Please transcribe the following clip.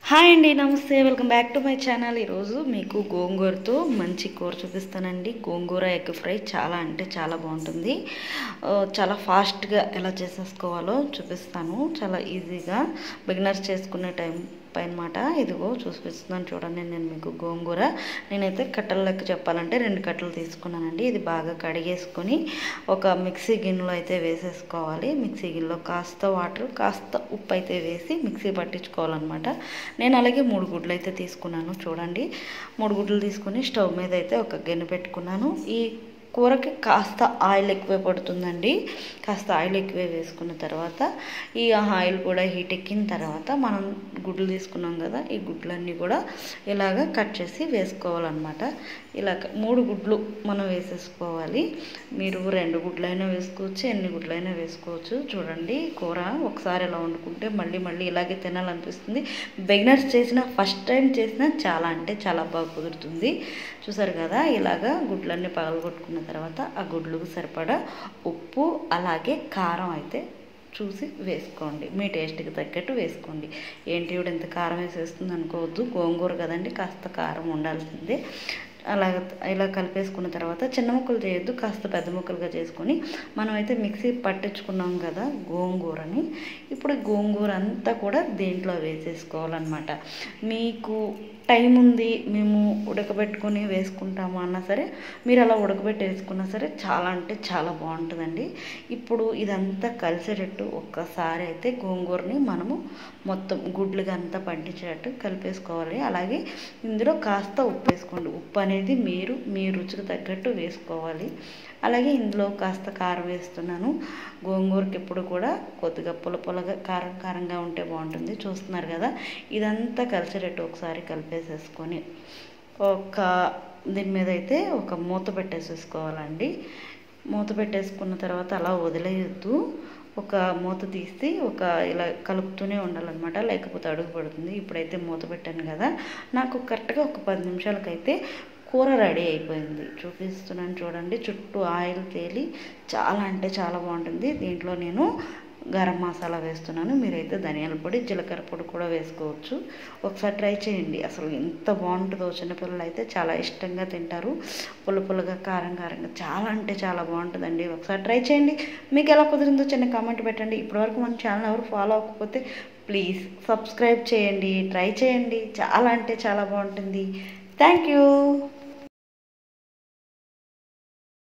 Hi అండి, నమస్తే. Welcome back to my channel. ఈరోజు మీకు గోంగూరతో మంచి కూర చూపిస్తానండి. గోంగూర ఎగ్ ఫ్రై చాలా అంటే చాలా బాగుంటుంది. చాలా ఫాస్ట్గా ఎలా చేసేసుకోవాలో చూపిస్తాను. చాలా ఈజీగా బిగినర్స్ చేసుకునే టైం అనమాట. ఇదిగో చూపిస్తున్నాను చూడండి. నేను మీకు గోంగూర నేనైతే కట్టల లెక్క చెప్పాలంటే 2 కట్టలు తీసుకున్నానండి. ఇది బాగా కడిగేసుకొని ఒక మిక్సీ గిన్నెలో అయితే వేసేసుకోవాలి. మిక్సీ గిన్నెలో కాస్త వాటర్ కాస్త ఉప్పు అయితే వేసి మిక్సీ పట్టించుకోవాలన్నమాట. నేను అలాగే 3 గుడ్లు అయితే తీసుకున్నాను. చూడండి, 3 గుడ్లు తీసుకుని స్టవ్ మీద అయితే ఒక గిన్నె పెట్టుకున్నాను. ఈ కూరకి కాస్త ఆయిల్ ఎక్కువే పడుతుందండి. కాస్త ఆయిల్ ఎక్కువే వేసుకున్న తర్వాత ఈ ఆయిల్ కూడా హీట్ ఎక్కిన తర్వాత మనం గుడ్లు తీసుకున్నాం కదా, ఈ గుడ్లన్నీ కూడా ఇలాగ కట్ చేసి వేసుకోవాలన్నమాట. ఇలా 3 గుడ్లు మనం వేసేసుకోవాలి. మీరు 2 గుడ్లైనా వేసుకోవచ్చు, ఎన్ని గుడ్లైనా వేసుకోవచ్చు. చూడండి, కూర ఒకసారి ఇలా వండుకుంటే మళ్ళీ మళ్ళీ ఇలాగే తినాలనిపిస్తుంది. బిగినర్స్ చేసిన ఫస్ట్ టైం చేసినా చాలా అంటే చాలా బాగా కుదురుతుంది. చూసారు కదా, ఇలాగా గుడ్లన్నీ పగలగొట్టుకున్న తర్వాత ఆ గుడ్లకు సరిపడా ఉప్పు అలాగే కారం అయితే చూసి వేసుకోండి. మీ టేస్ట్కి తగ్గట్టు వేసుకోండి. ఏంటి ఇవిడ ఇంత కారం వేసేస్తుంది అనుకోవద్దు, గోంగూర కదండి, కాస్త కారం ఉండాల్సిందే. ఇలా కలిపేసుకున్న తర్వాత చిన్న ముక్కలు చేయొద్దు, కాస్త పెద్ద ముక్కలుగా చేసుకొని మనమైతే మిక్సీ పట్టించుకున్నాం కదా గోంగూరని, ఇప్పుడు గోంగూర అంతా కూడా దీంట్లో వేసేసుకోవాలన్నమాట. మీకు టైం ఉంది, మేము ఉడకబెట్టుకొని వేసుకుంటాము అన్నా సరే మీరు అలా ఉడకబెట్టి వేసుకున్నా సరే చాలా అంటే చాలా బాగుంటుందండి. ఇప్పుడు ఇదంతా కలిసేటట్టు ఒక్కసారి అయితే గోంగూరని మనము మొత్తం గుడ్లుగా అంతా పట్టించేటట్టు కలిపేసుకోవాలి. అలాగే ఇందులో కాస్త ఉప్పు వేసుకోండి. ఉప్పు అనేది మీ రుచికి తగ్గట్టు వేసుకోవాలి. అలాగే ఇందులో కాస్త కారం వేస్తున్నాను. గోంగూరకి ఎప్పుడు కూడా కొద్దిగా పులపులగా కారంగా ఉంటే బాగుంటుంది. చూస్తున్నారు కదా, ఇదంతా కలిసేటట్టు ఒకసారి కలిపేసేసుకొని దీని మీద అయితే ఒక మూత పెట్టేసేసుకోవాలండి. మూత పెట్టేసుకున్న తర్వాత అలా వదిలేయద్దు. ఒక మూత తీసి ఇలా కలుపుతూనే ఉండాలన్నమాట, లేకపోతే అడుగు పడుతుంది. ఇప్పుడైతే మూత పెట్టాను కదా, నాకు కరెక్ట్గా ఒక 10 నిమిషాలకైతే కూర రెడీ అయిపోయింది. చూపిస్తున్నాను చూడండి. చుట్టూ ఆయిల్ తేలి చాలా అంటే చాలా బాగుంటుంది. దీంట్లో నేను గరం మసాలా వేస్తున్నాను. మీరైతే ధనియాల పొడి జీలకర్ర పొడి కూడా వేసుకోవచ్చు. ఒకసారి ట్రై చేయండి. అసలు ఎంత బాగుంటుందో, చిన్నపిల్లలు అయితే చాలా ఇష్టంగా తింటారు. పుల్లగా కారంగా చాలా అంటే చాలా బాగుంటుందండి. ఒకసారి ట్రై చేయండి. మీకు ఎలా కుదిరిందో చిన్న కామెంట్ పెట్టండి. ఇప్పటివరకు మన ఛానల్ ఎవరు ఫాలో అవ్వకపోతే ప్లీజ్ సబ్స్క్రైబ్ చేయండి, ట్రై చేయండి. చాలా అంటే చాలా బాగుంటుంది. Thank you.